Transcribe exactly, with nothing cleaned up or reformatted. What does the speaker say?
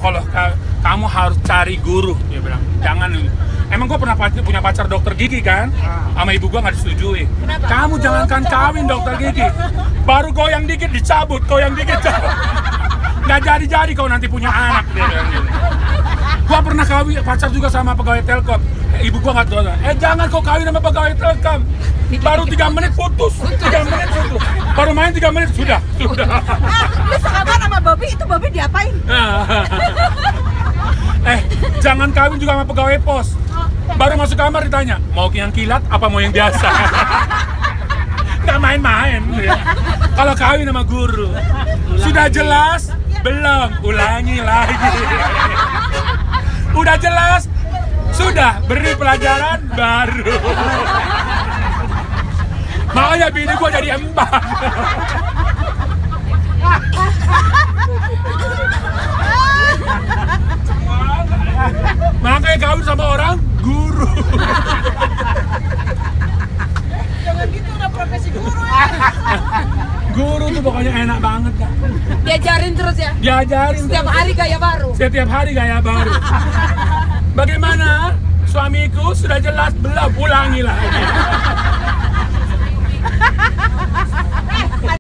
kalau ka kamu harus cari guru, dia bilang. Jangan. Emang gue pernah pacar, punya pacar dokter gigi kan? Sama ibu gue nggak disetujui. Kenapa? Kamu jangankan kawin dokter gigi, baru goyang dikit dicabut, goyang dikit cabut. Nggak jadi-jadi kau nanti punya anak, dia bilang gitu. Gua pernah kawin pacar juga sama pegawai Telkom. Eh, ibu gua nggak tahu. Eh jangan kau kawin sama pegawai Telkom. Baru tiga menit putus. Tiga menit putus. Baru main tiga menit sudah. Sudah. Lu sekamar sama Bobby, itu Bobby diapain? eh jangan kawin juga sama pegawai pos. Baru masuk kamar ditanya mau yang kilat apa mau yang biasa. Nggak main-main. Ya. Kalau kawin sama guru sudah jelas belum ulangi lagi. Udah jelas, sudah beri pelajaran baru. Makanya bini gua jadi empat. Makanya kawin sama orang guru. Jangan gitu, udah profesi guru ya. Guru tuh pokoknya enak banget kan. Diajarin terus ya? Diajarin Setiap terus. hari gaya baru? Setiap hari gaya baru. Bagaimana? Suamiku sudah jelas belum, ulangi lagi.